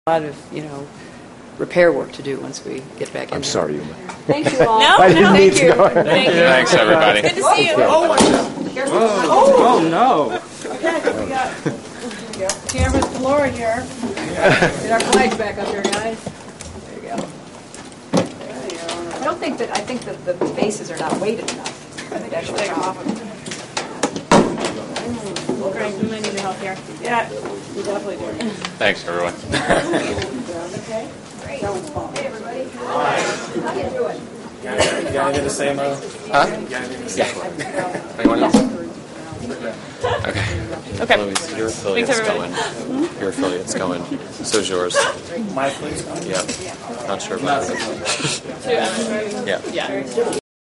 a lot of, repair work to do once we get back in. I'm sorry, Uma. Thank you all. No, I didn't need to go. Thank you. Thanks, everybody. Good to see you. Oh, no. Okay, we got cameras galore here. Get our flags back up here, guys. There you go. I think that the bases are not weighted enough. I think I should take them off. Greg, we might need your help here. Yeah, we definitely do. Thanks, everyone. Okay, great. Hey, everybody. How you doing? You got anything to say, Mo? Huh? Yeah. Anyone else? Okay. Okay. Louise, your affiliate's Thanks, everybody. going. Your affiliate's going. So's yours. My place? Yeah. Not sure about it. Yeah. Yeah.